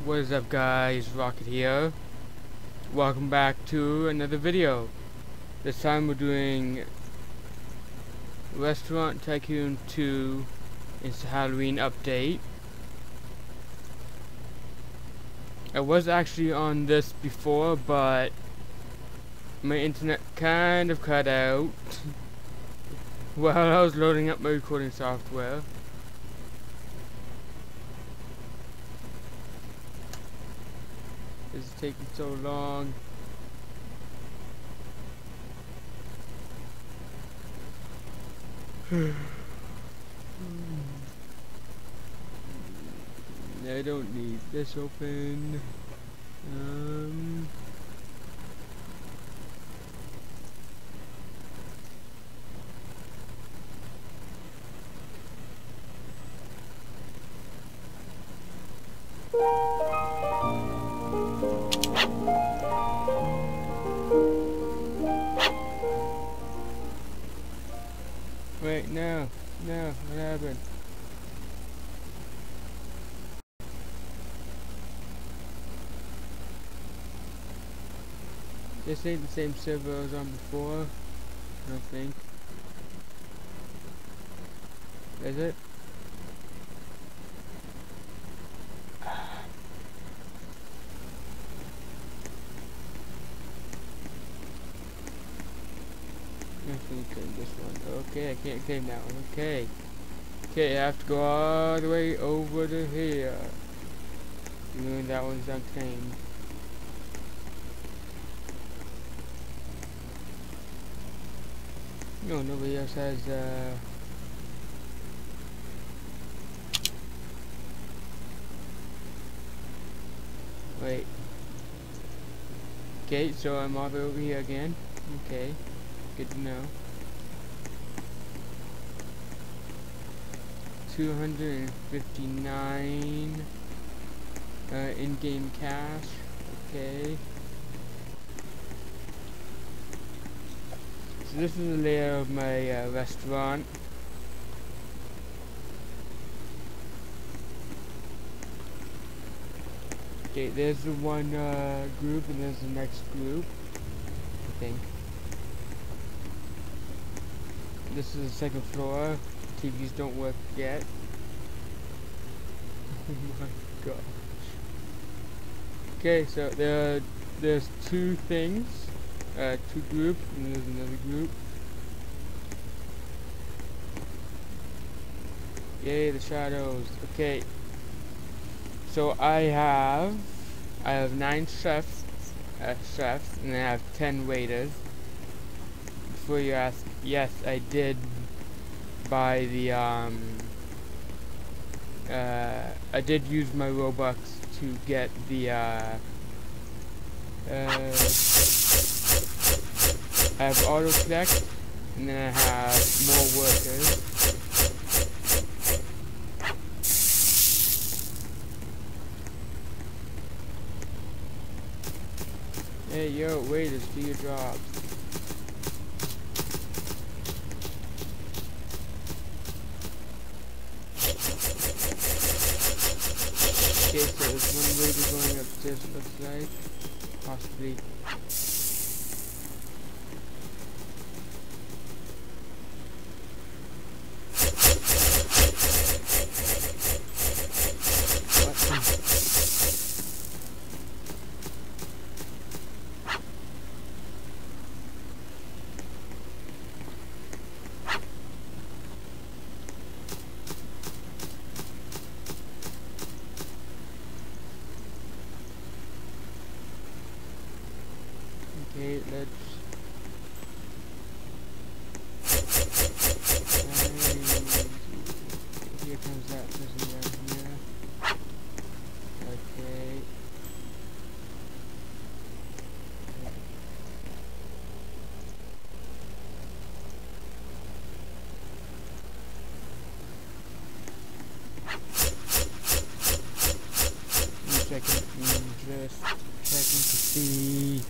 What is up, guys? Rocket here. Welcome back to another video. This time we're doing Restaurant Tycoon 2. It's a Halloween update. I was actually on this before, but my internet kind of cut out while I was loading up my recording software. This is taking so long. I don't need this open. Wait, no, what happened? This ain't the same server I was on before, I don't think. Is it? I can claim this one. Okay, I can't claim that one. Okay. Okay, I have to go all the way over to here. Even that one's unclaimed. No, nobody else has, wait. Okay, so I'm all the way over here again. Okay, good to know. 259 in-game cash. Okay. So this is the layout of my restaurant. Okay, there's the one group and there's the next group, I think. This is the second floor. TVs don't work yet. Oh my gosh. Okay, so there's two things. Two groups, and there's another group. Yay, the shadows. Okay. So I have 9 chefs, and I have 10 waiters. Before you ask, yes, I did buy the I did use my Robux to get the I have auto collect, and then I have more workers. Hey yo, waiters, do your jobs. Okay, so there's one waiter going upstairs, it looks like. Possibly. Okay, let's here comes that person down here. Okay. Just checking to see.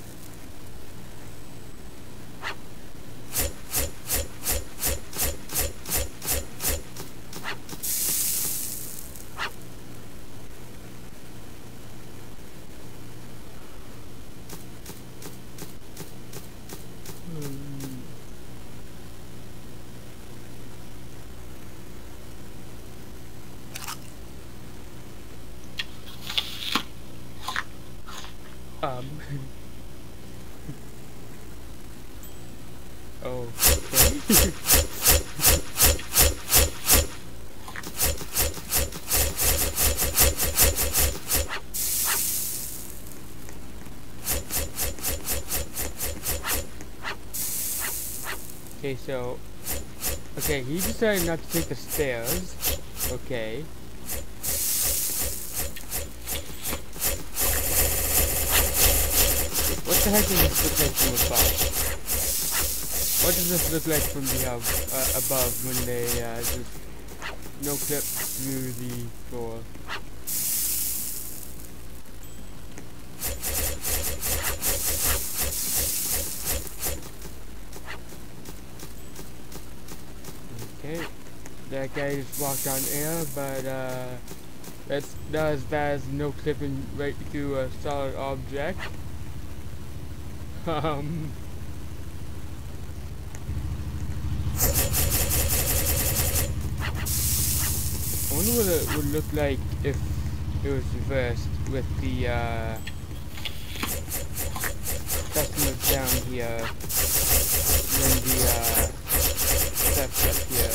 Okay, so, okay, he decided not to take the stairs. Okay. What the heck does this look like from above? What does this look like from the above when they just no clip through the floor? Okay, that guy just walked on air, but that's not as bad as no clipping right through a solid object. I wonder what it would look like if it was reversed with the customers down here and the steps up here.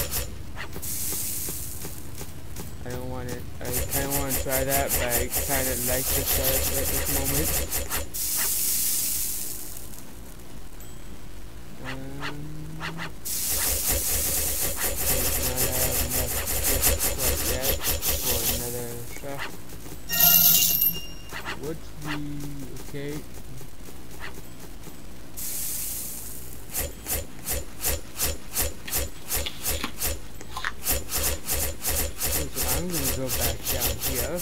I don't want it. I kind of want to try that, but I kind of like this at this moment. What's the okay? So I'm gonna go back down here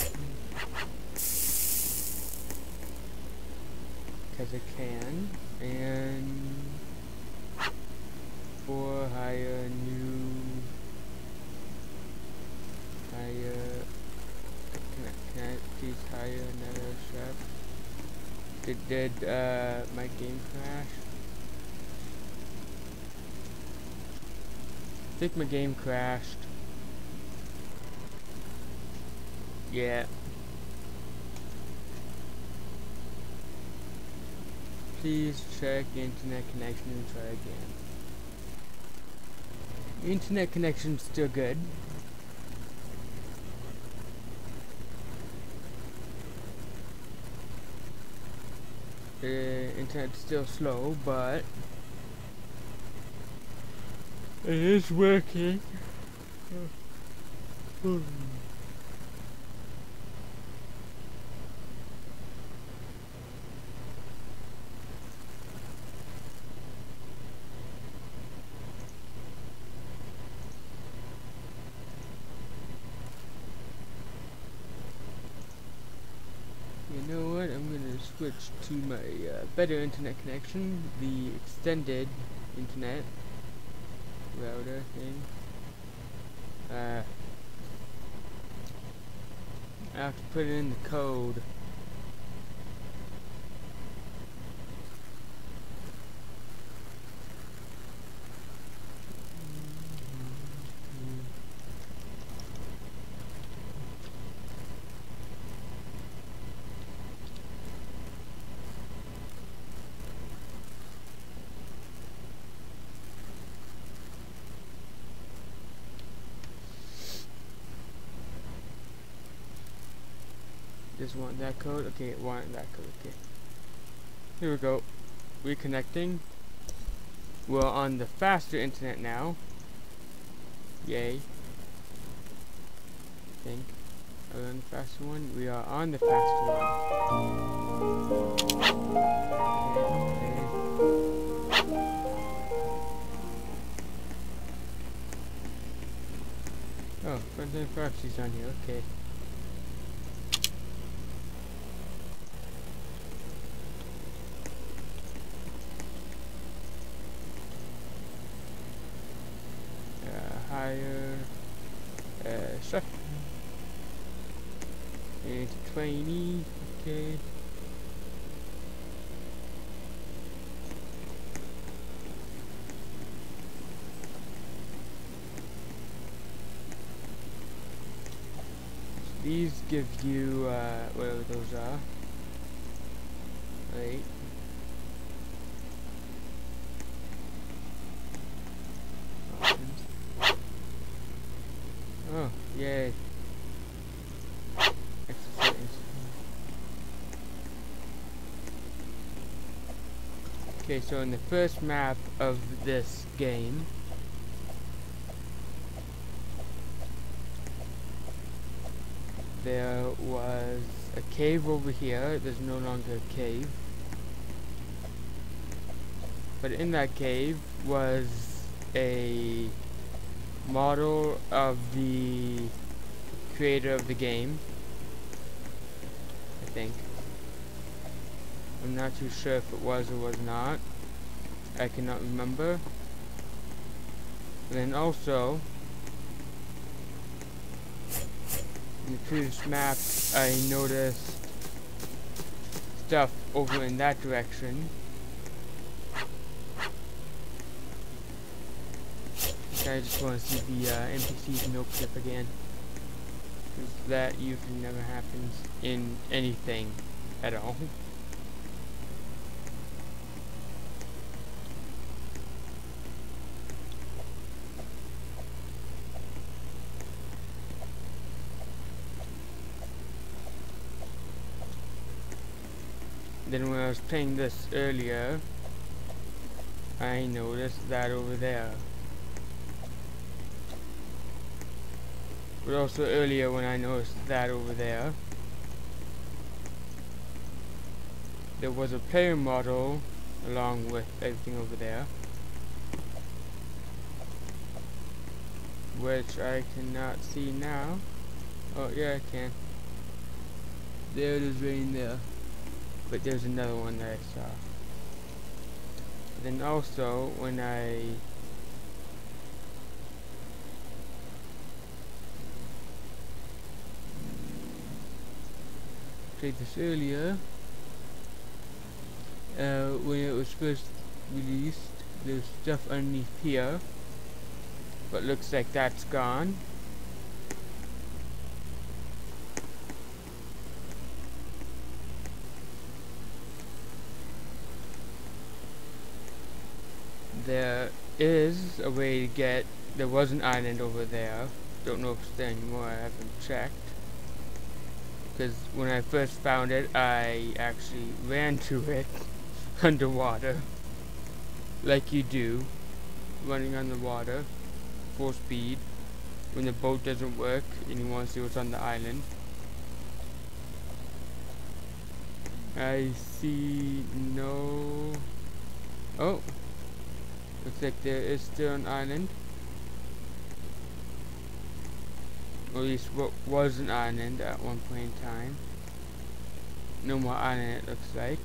because I can, and for hire new hire. Can I please hire another chef? Did my game crash? I think my game crashed. Yeah. Please check internet connection and try again. Internet connection's still good. The internet's still slow, but it is working. You know what? I'm gonna switch to my better internet connection, the extended internet router thing. I have to put it in the code. Just want that code. Okay, it wanted that code. Okay. Here we go. Reconnecting. We're on the faster internet now. Yay. I think. Are we on the faster one? We are on the faster one. Okay. Oh, Friends and Proxies on here. Okay. Higher chef and trainee. Okay. So these give you whatever those are. Right. Oh, yay. Exercise. Okay, so in the first map of this game, there was a cave over here. There's no longer a cave. But in that cave was a model of the creator of the game, I think. I'm not too sure if it was or was not. I cannot remember. And then also, in the previous map, I noticed stuff over in that direction. I just want to see the NPC's milk tip again. Because that usually never happens in anything at all. Then when I was playing this earlier, I noticed that over there. But also earlier when I noticed that over there, there was a player model along with everything over there, which I cannot see now. Oh yeah, I can. There it is right in there. But there's another one that I saw. Then also when I played this earlier, when it was first released, there's stuff underneath here, but looks like that's gone. There is a way to get, there was an island over there, don't know if it's there anymore, I haven't checked. Because when I first found it, I actually ran to it underwater, like you do, running on the water, full speed, when the boat doesn't work and you want to see what's on the island. I see no... Oh! Looks like there is still an island. Or at least what was an island at one point in time. No more island, it looks like.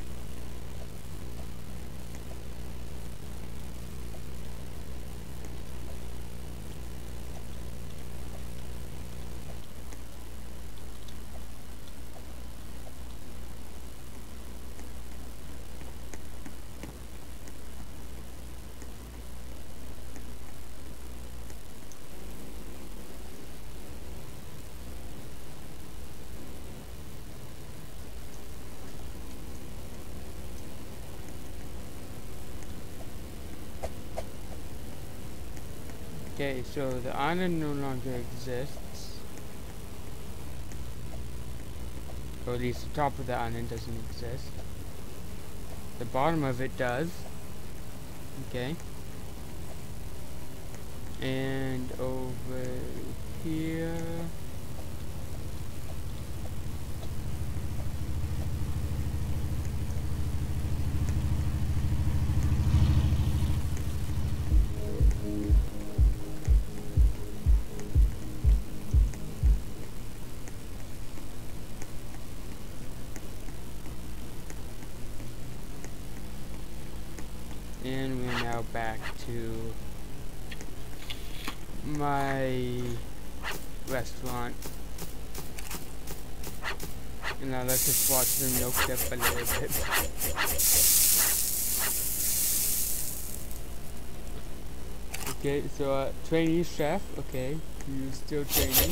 Okay, so the island no longer exists. Or at least the top of the island doesn't exist. The bottom of it does. Okay. And over here... And we're now back to my restaurant. And now let's just watch the milk dip a little bit. Okay, so trainee chef, okay, you're still training.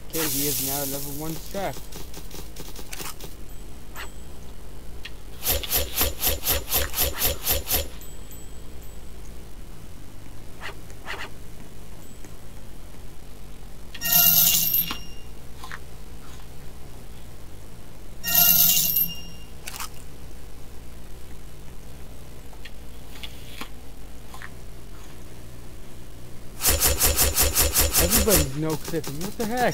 Okay, he is now level 1 chef. Everybody's no clipping. What the heck?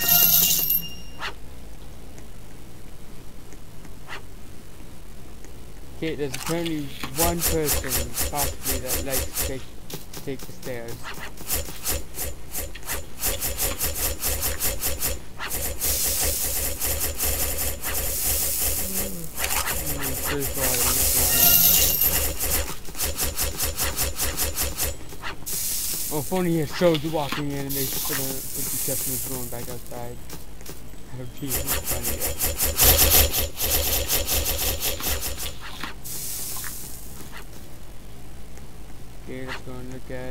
Okay, there's apparently one person possibly that likes to take the stairs. Oh, if only he showed you walking in and they put the customers going back outside. That would be funny. Okay, let's go and look at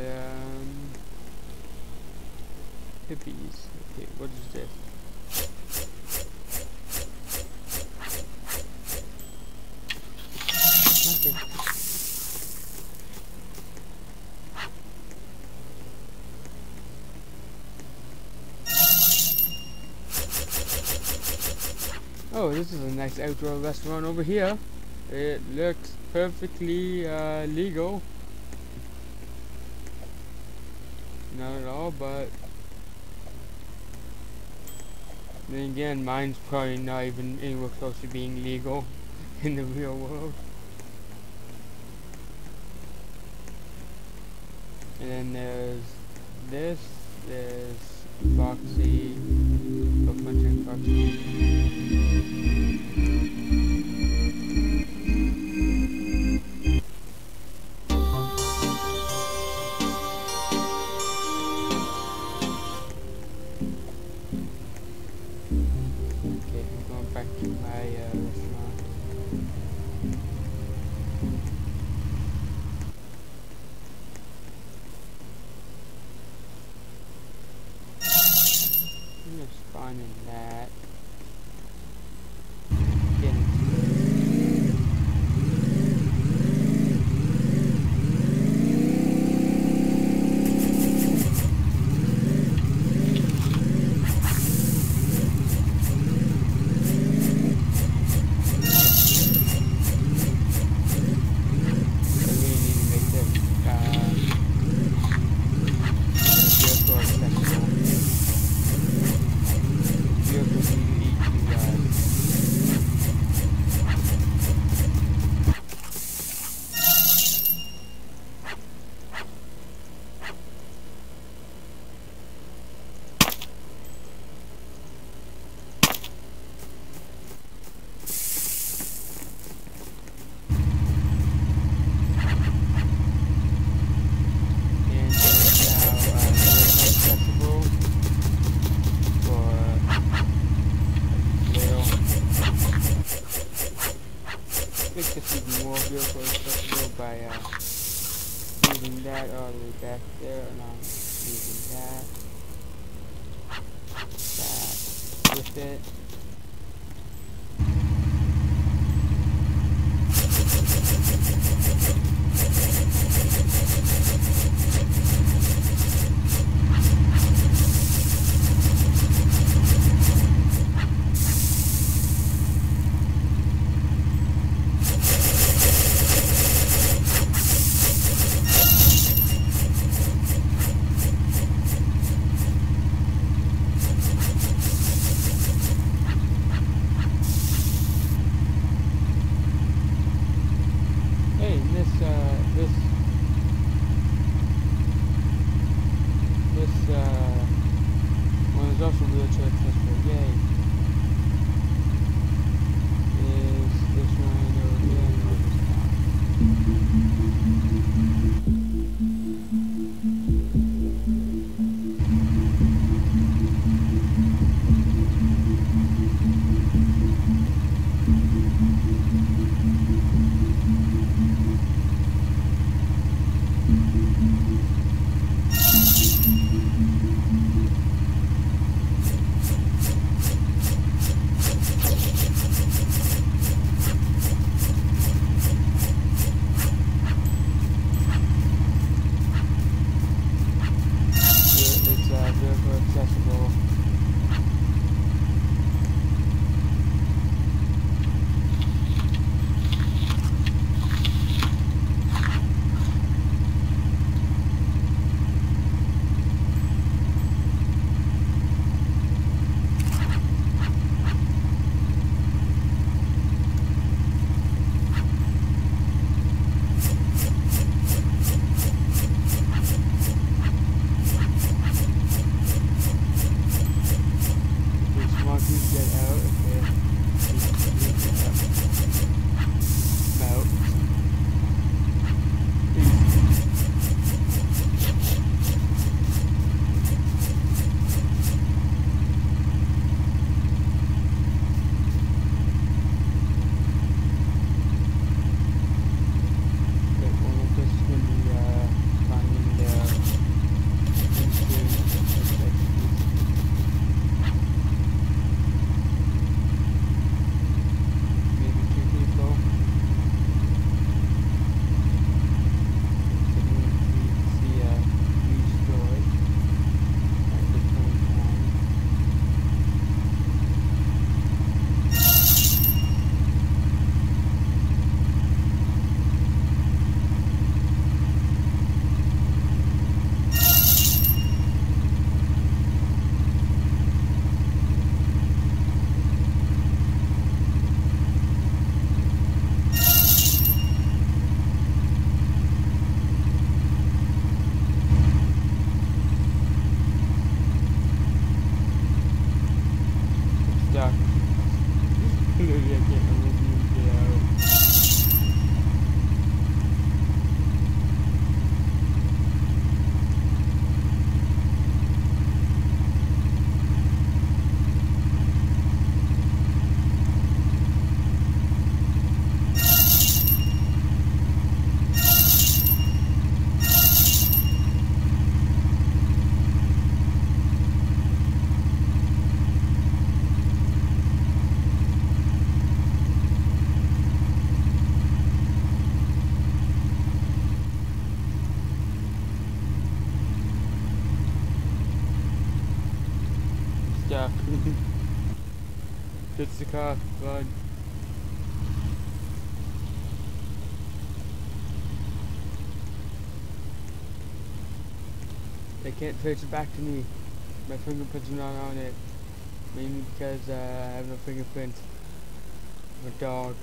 hippies. Okay, what is this? Okay. Oh, this is a nice outdoor restaurant over here. It looks perfectly legal. Not at all, but then again, mine's probably not even anywhere close to being legal in the real world. And then there's Foxy, Bunch and Foxy. In that. By moving that all the way back there, and I'm moving that with it. One is also wheelchair accessible. Yay! Is this one over here? No, Yeah. Gets the car. Run. They can't trace it back to me. My fingerprints are not on it. Mainly because I have no fingerprints. I'm a dog.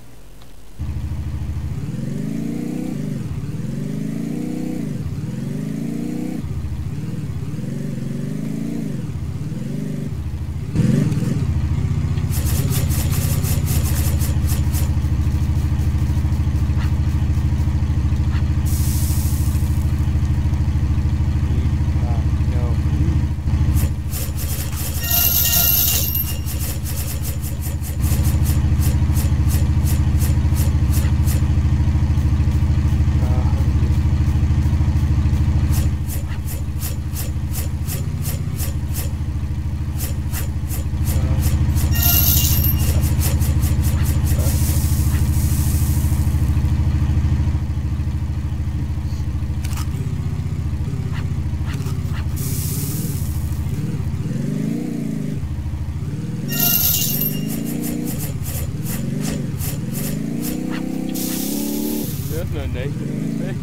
That's not nice, what I'm gonna say.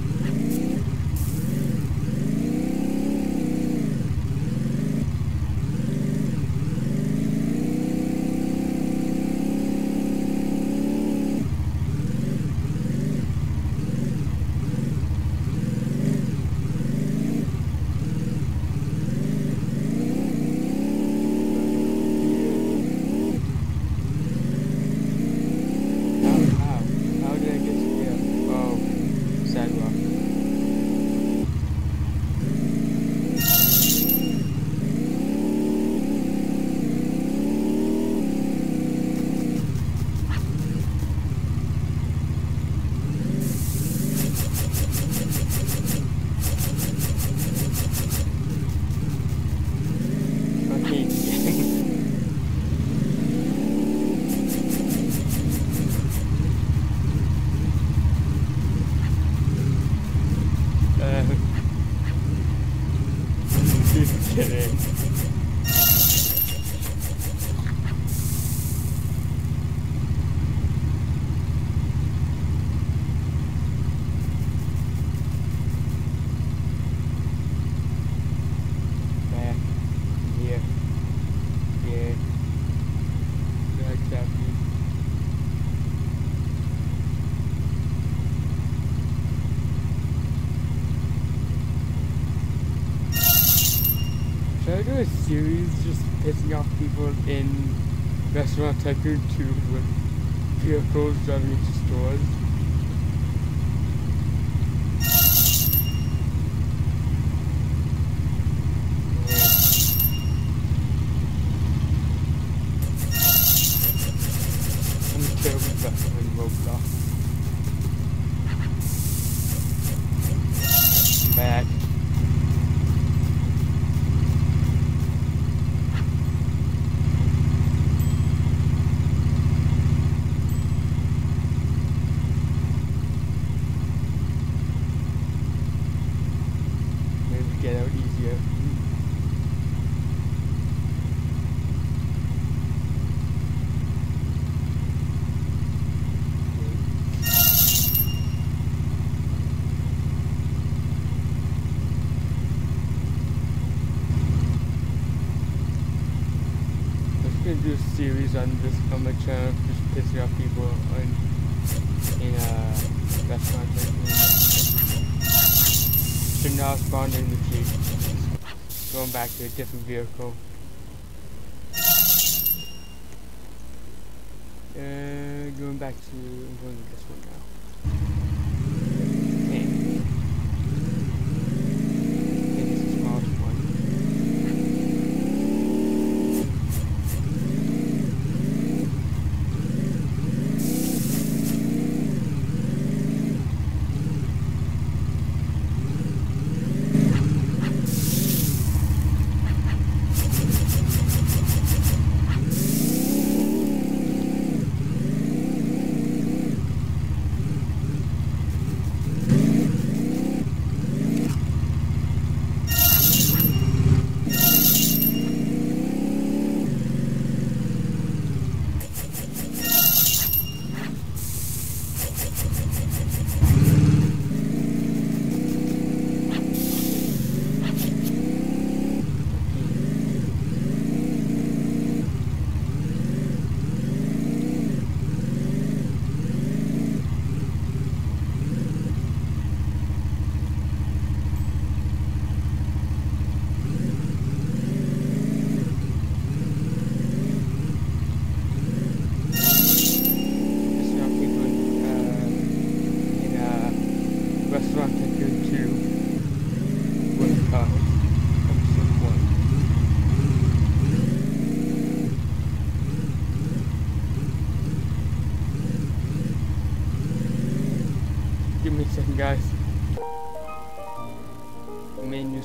How did I get to here? Oh, sidewalk. Okay. Just kidding. Back here. Yeah. That's happening. Should I do a series just pissing off people in Restaurant Tycoon 2 with vehicles driving into stores? I'm a terrible person in Roblox. I'm back. Get out easier. I'm gonna do a series on this on my channel, just pissing off people in restaurants. So now spawned in the Jeep. Going back to a different vehicle. Going back to, I'm going to this one now. Okay. This is the smallest one.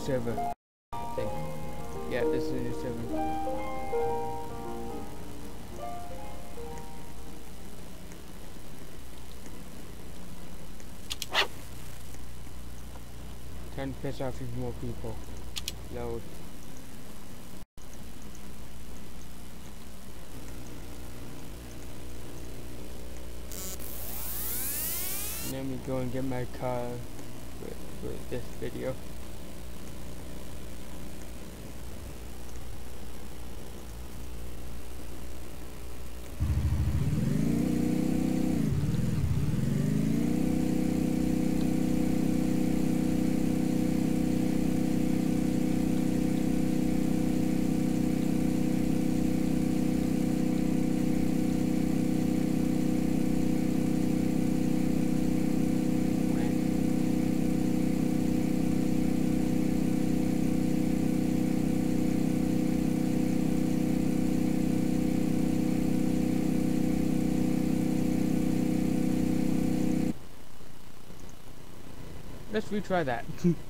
server, I think. Yeah, this is a new server. Time to piss off even more people. Load. Let me go and get my car for this video. Let's retry that.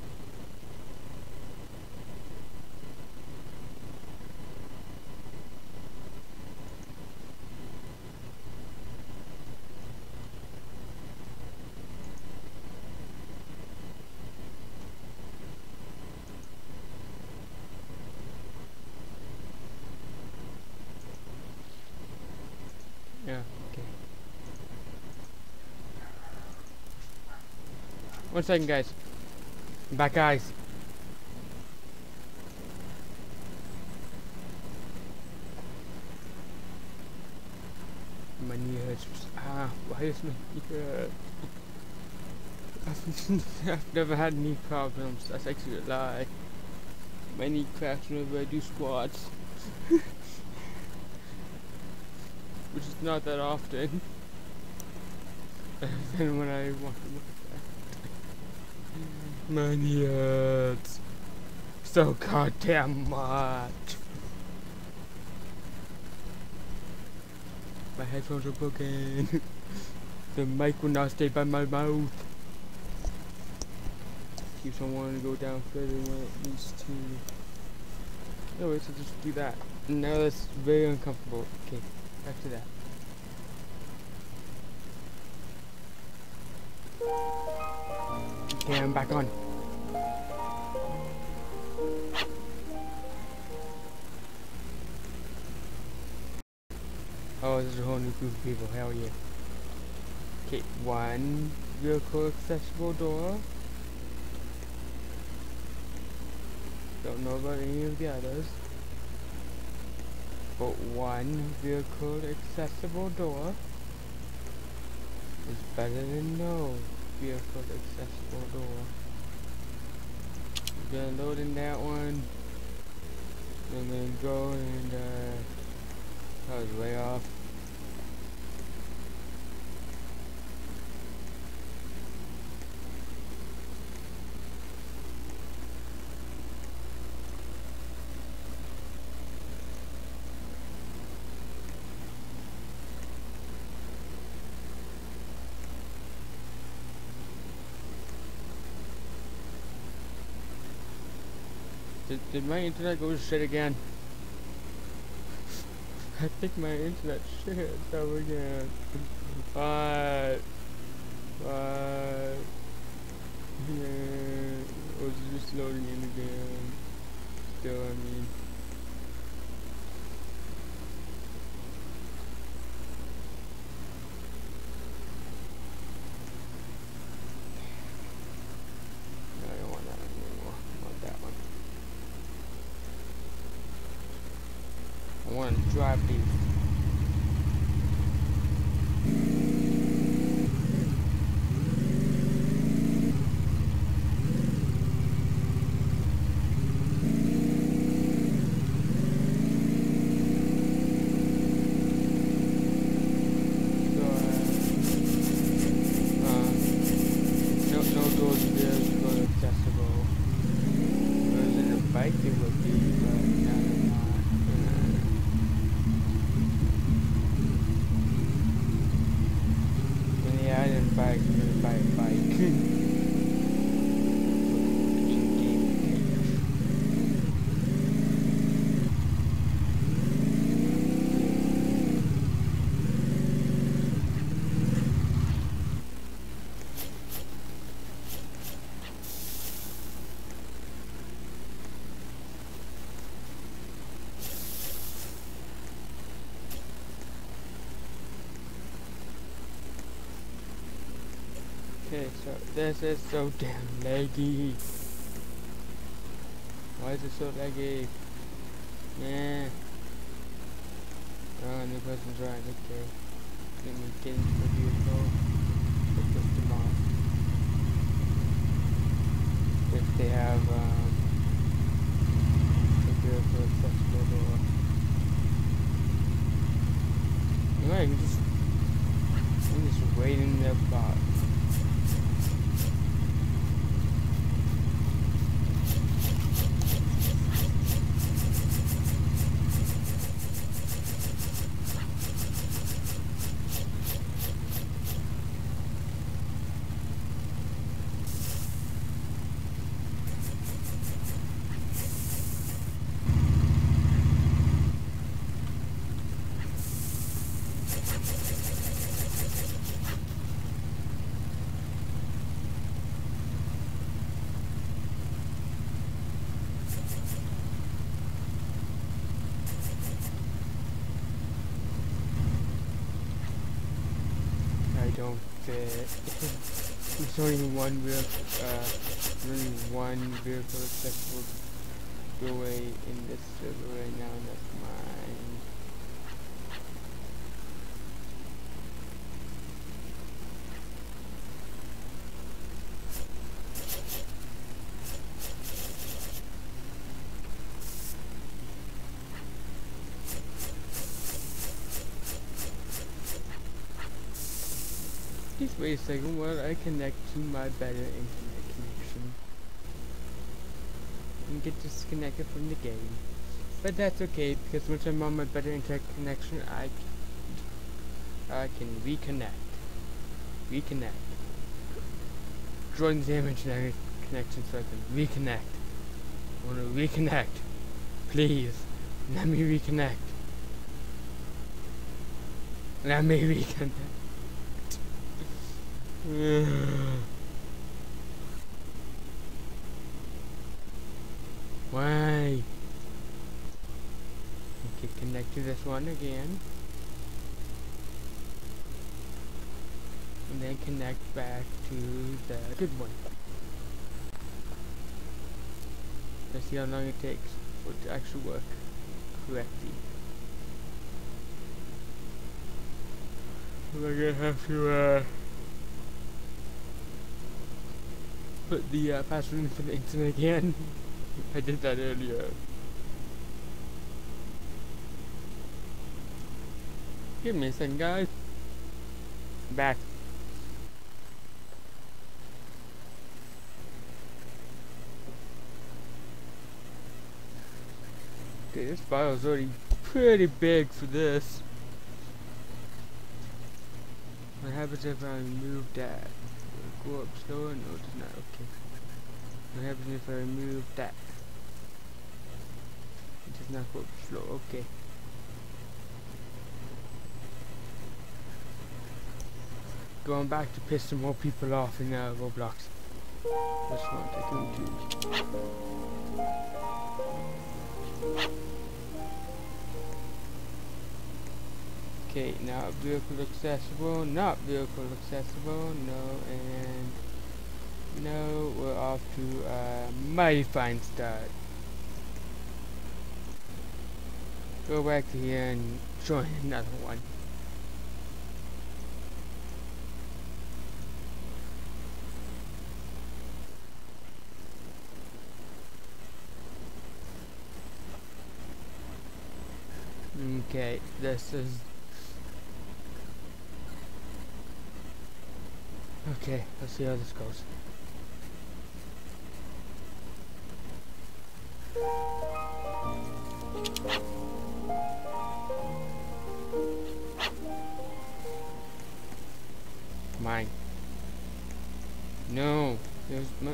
Yeah, okay. 1 second, guys. I'm back, guys. My knee hurts. Ah, why is my knee hurt? I've never had knee problems. That's actually a lie. My knee cracks whenever I do squats. Which is not that often. Then when I want to look at that. My knee hurts. So goddamn much. My headphones are broken. The mic will not stay by my mouth. Keeps on wanting to go down further than it needs to. Anyways, so just do that. Now that's very uncomfortable. Okay, back to that. Okay, I'm back on. Oh, there's a whole new group of people. Hell yeah. Okay, 1 vehicle accessible door. Don't know about any of the others. But 1 vehicle accessible door is better than no vehicle accessible door. I'm gonna load in that one. And then go and that was way off. Did my internet go to shit again? I think my internet shit over again. What? What? Yeah. Or is it just loading in again? Still, I mean. No, I don't want that one anymore. I want that one. I want to drive these. Bike. Okay, so this is so damn laggy. Why is it so laggy? Yeah. Oh, new person's right. Okay. Let me get into the vehicle. Put this them off. If they have a vehicle accessible door. You know, I can just wait in the box. I don't fit. There's only one vehicle accessible doorway in this server right now, and that's mine. Please wait a second while I connect to my better internet connection and get disconnected from the game. But that's okay, because once I'm on my better internet connection, I can reconnect. Join the damn internet connection so I can reconnect. I want to reconnect. Please, let me reconnect. Let me reconnect. Why? Okay, connect to this one again. And then connect back to the good one. Let's see how long it takes for it to actually work correctly. We're gonna have to put the password in for the internet again. I did that earlier. Give me a second, guys. Back. Okay, this file is already pretty big for this. What happens if I remove that? Will it go up slower? No, it does not. Okay. What happens if I remove that? It does not go up slow. Okay. Going back to piss some more people off in Roblox. That's what Tycoon 2. Okay, now vehicle accessible, not vehicle accessible, no, and no, we're off to a mighty fine start. Go back to here and join another one. Okay, this is... Okay, let's see how this goes. Mine. No, there's my...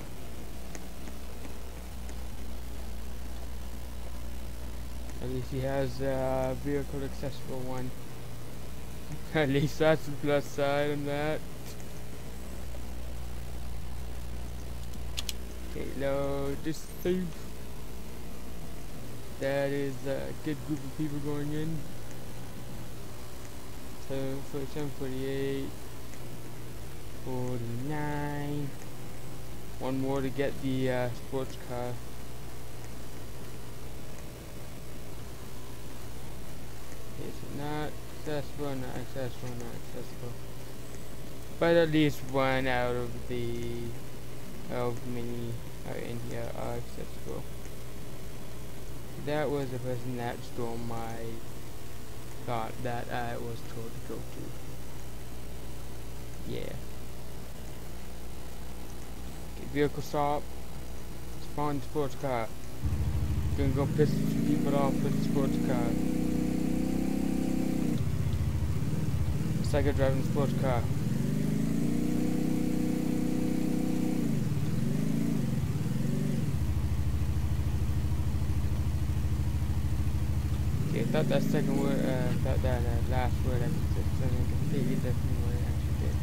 At least he has a vehicle accessible one. At least that's the plus side on that. Okay, load this thing. That is a good group of people going in. 747, 48. 49. One more to get the sports car. It's not successful, not successful, not successful. But at least one out of the many in here are successful. That was the person that stole my thought that I was told to go to. Yeah. Okay, vehicle stop. Spawn the sports car. Gonna go piss people off with the sports car. Psycho driving the sports car. Okay, I thought that second word, thought that last word I said something completely different than what I actually did.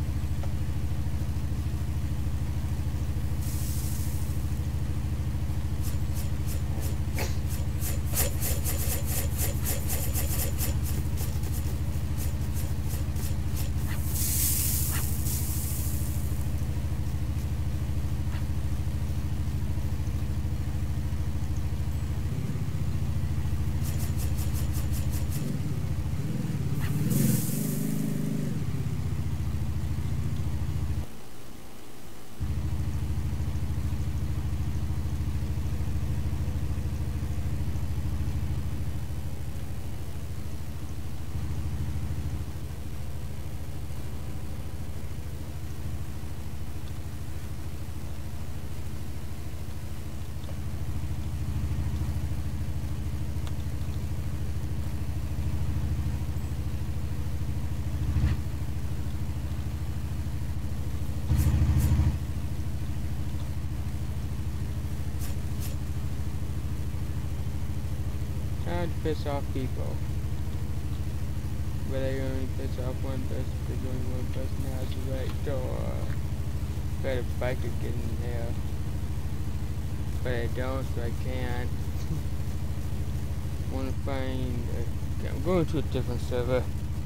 Trying to piss off people. But I only piss off one person because only one person has the right door. But if I could get in there. But I don't, so I can't. Wanna find okay, I'm going to a different server.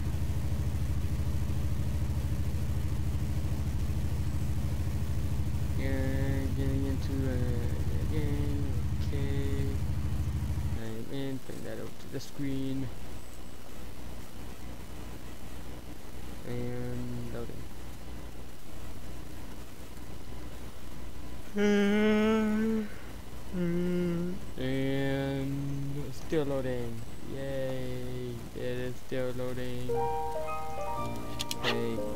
Yeah, getting into a game, okay. I'm in, bring that over to the screen. And loading. And it's still loading. Yay! It is still loading. Hey.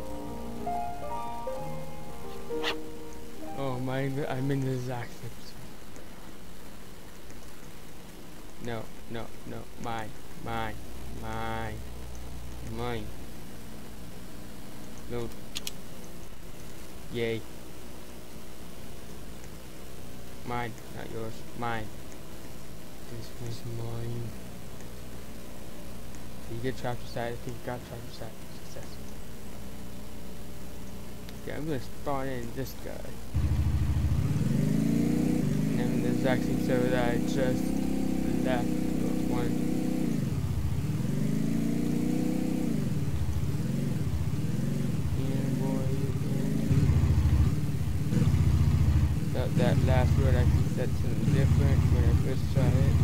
Oh my! I'm in the exact same. No, no, no! Mine, mine, mine, mine. Load. Yay. Mine, not yours. Mine. This was mine. You get chapter side. I think you got chapter side. Success. Okay, I'm gonna spawn in this guy. And then the exact same server that I just left. One. That last word I think said something different when I first tried it.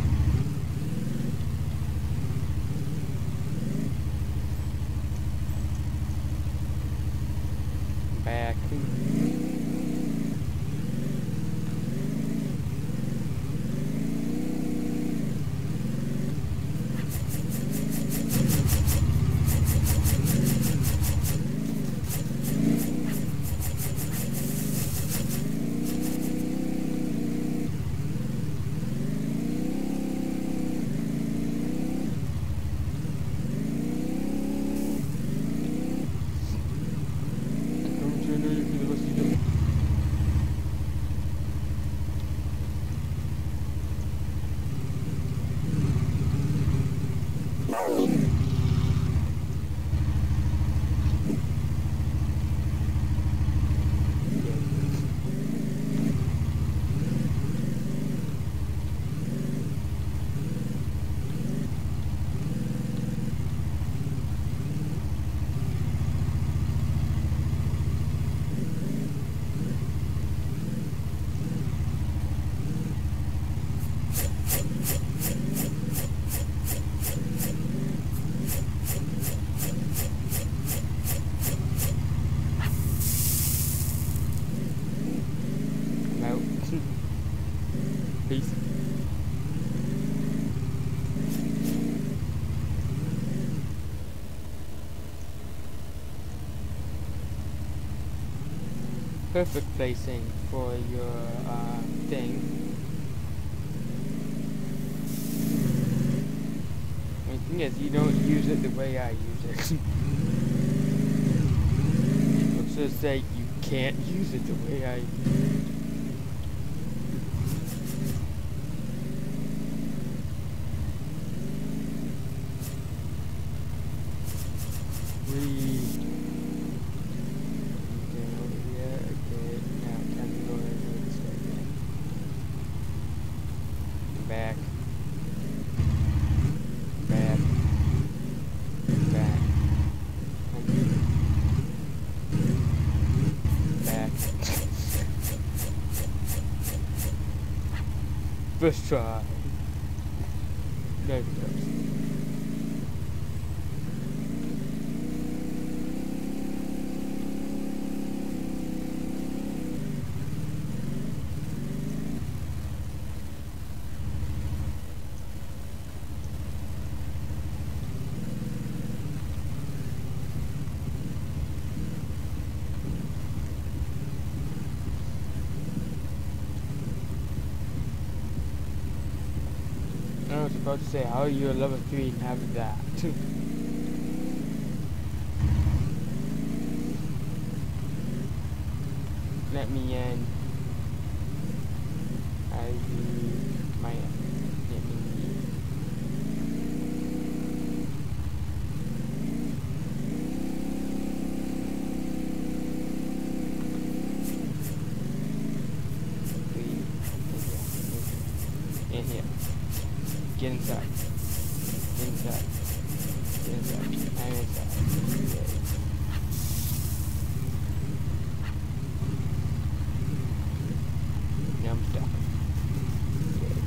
Back. perfect placing for your thing. The thing is, you don't use it the way I use it. Let's just say you can't use it the way I use it. First try. There it goes. I was about to say, how are you a level 3 and have that? Let me in. I need my in here. Get inside. Get inside. Get inside. I'm inside. Okay. Now I'm stuck. Okay.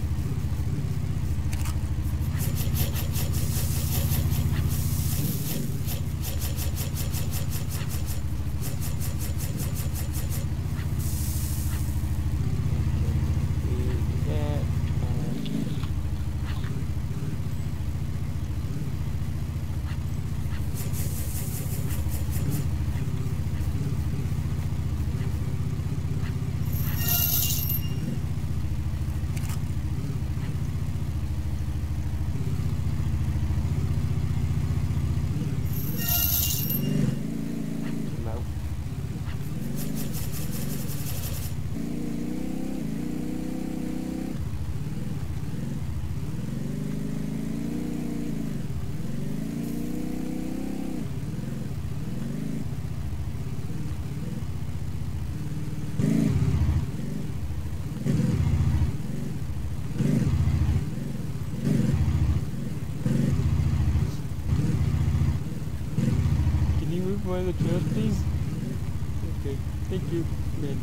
One of the chairs, please? Okay, thank you, man.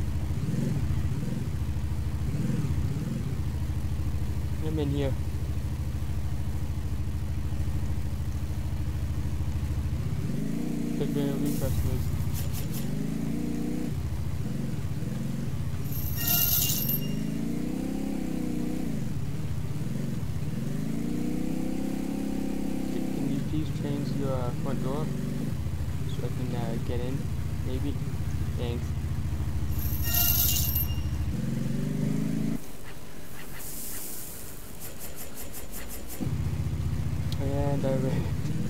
I'm in here. There's been only customers. Can you please change your front door? So I can get in, maybe. Thanks. And I ran.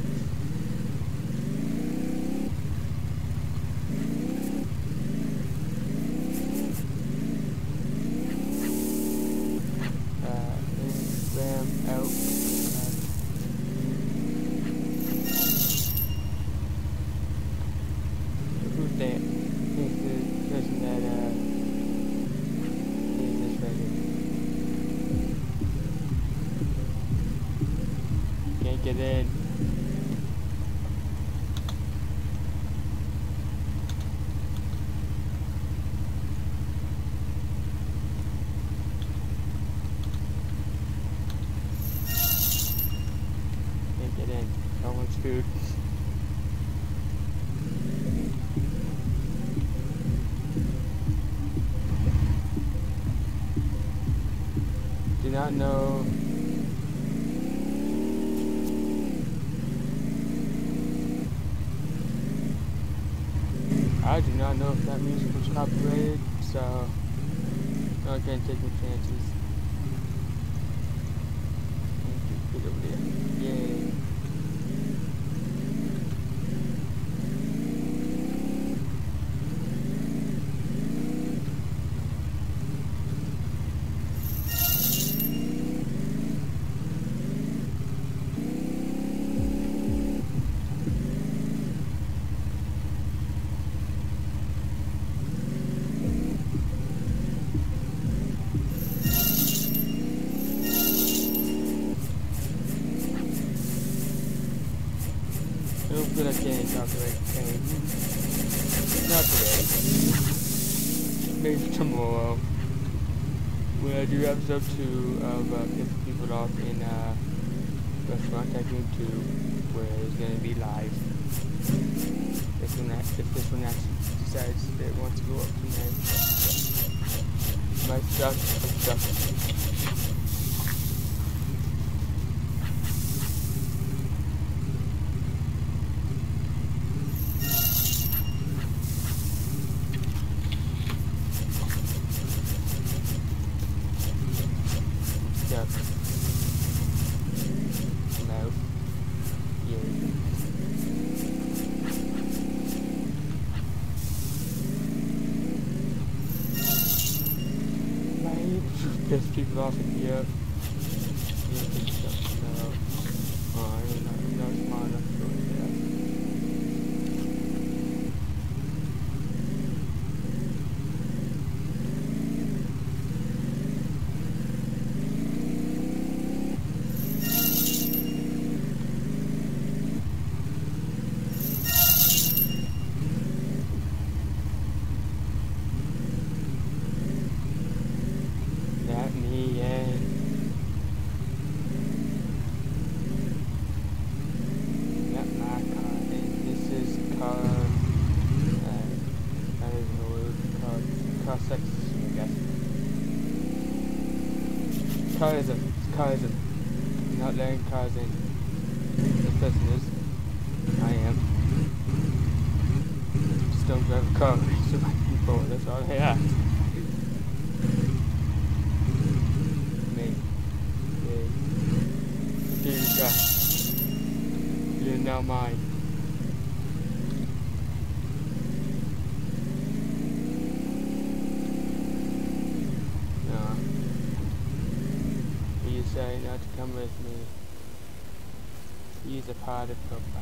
Ram out. Who's that? Who's the person that is this right here? Can't get in. Can't get in. No one's food. Do not know. I do not know if that music was copyrighted, so I'm not gonna take any chances. Get over there. Yay. I don't feel like getting copyright claim. Not today. Maybe tomorrow. When I do episode 2 of pissing people off in Restaurant Tycoon 2, where it's gonna be live. If this one actually decides that it wants to go up tonight. Might suck, it sucks. No. Yeah. Might piss people off in here. No. Oh, I'm not smart enough to go in there. Let me in. Let my car in. This is car. I don't even know what it was called. Car sexism, I guess. Carism. It's carism. I'm not letting cars in. This person is. I am. Just don't drive a car next to my people. That's all I ask. Here you go. You're now mine. No. You say not to come with me. Use a part of profile.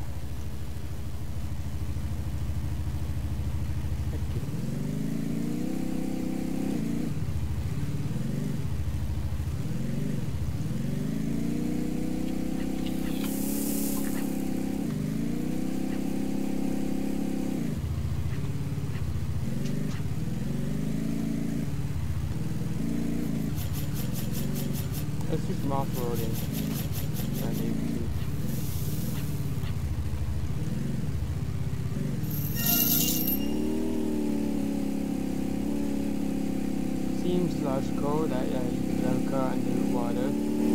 Let's do some off-roading. I need to. Seems logical that you can drive a car under the water.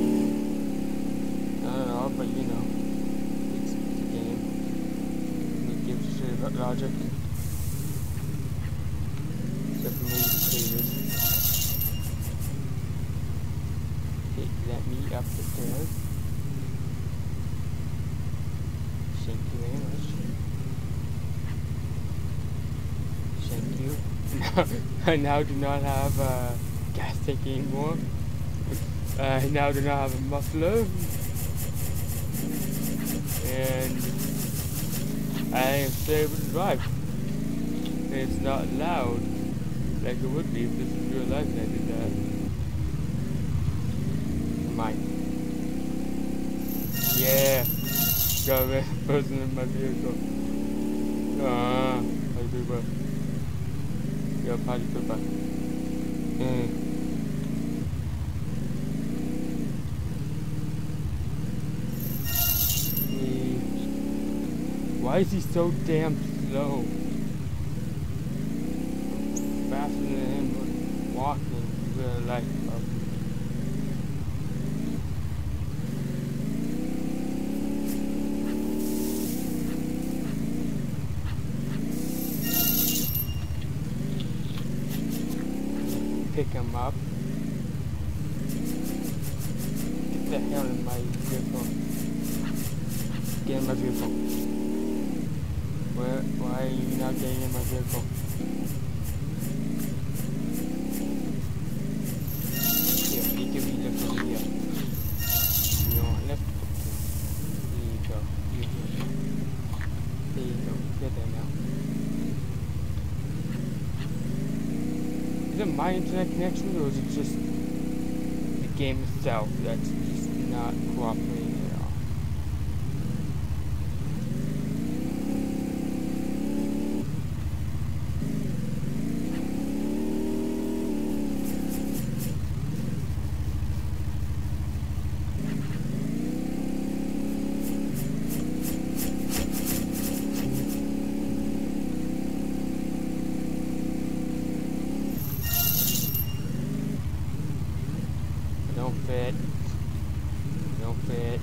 I don't know, but you know, it's a game. It gives a shit about logic. Except for me, the creators. Let me up the stairs. Thank you very much. Thank you. I now do not have a gas tank anymore. I now do not have a muffler. And I am still able to drive. And it's not loud like it would be if this was real life and I did that. Mine. Yeah. Got a person in my vehicle. Party people. Yo, party people. Why is he so damn slow? Faster than him walking in real life. pick him up. Get the hell in my vehicle. Get in my vehicle. Why are you not getting in my vehicle? Here, you can be left over here. You want left? There you go. There you go. Get there now. Is it my internet connection, or is it just the game itself that's just not cooperating at all? Don't fit. Don't fit.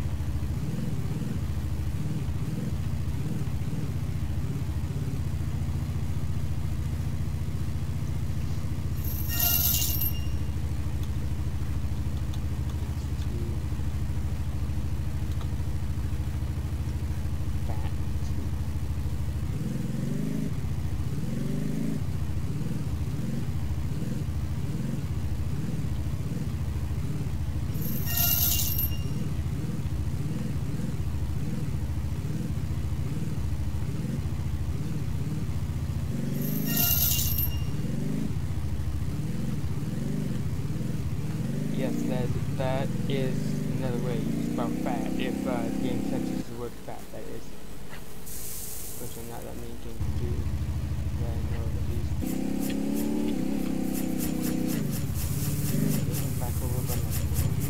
Yes, that is another way to spell fat, if the game senses the word fat, that is. Which are not that many games do, that I know at least. Come back over by my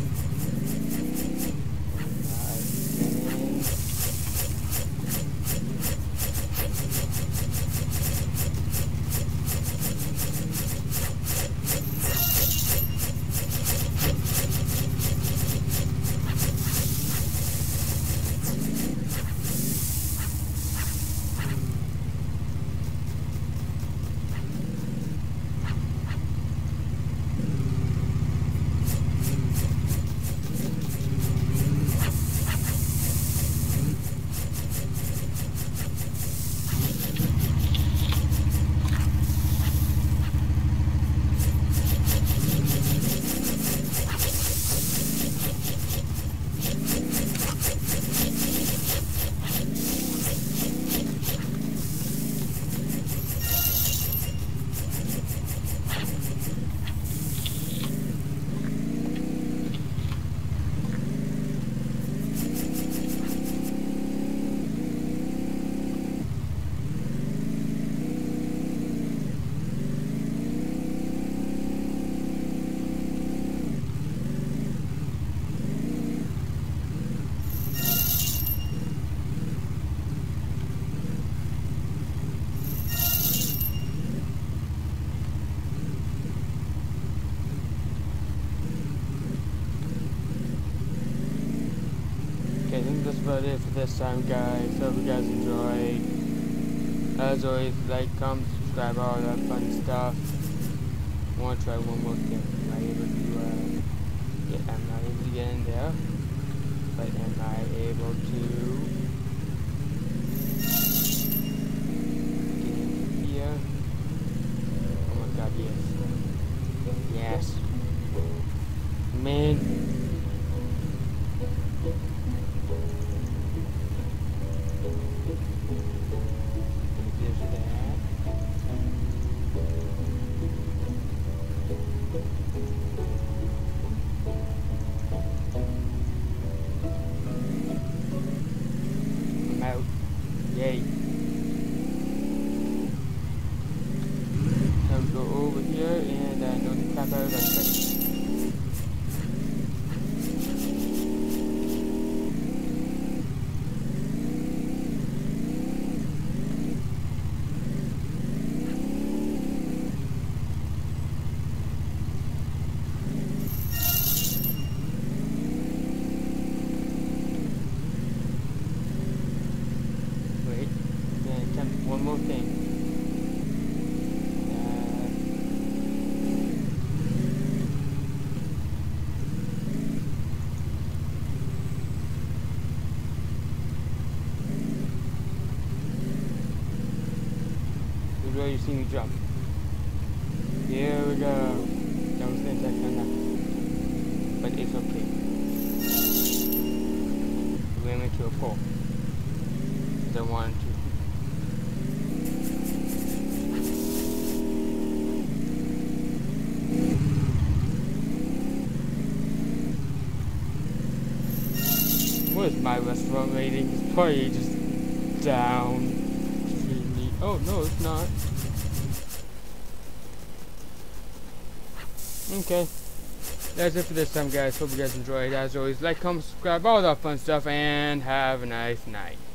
I think that's about it for this time, guys. Hope you guys enjoyed. As always, like, comment, subscribe, all that fun stuff. I want to try one more thing. Am I able to, yeah, I'm not able to get in there. But am I able to get in here? Oh my god, yes. Yes. Man. you see me jump. Here we go. Don't think I cannot. But it's okay. We're going to a pole. The 1, 2. What is my restaurant rating? It's probably just down. Oh no, it's not. Okay. That's it for this time, guys. Hope you guys enjoyed. As always, like, comment, subscribe, all that fun stuff, and have a nice night.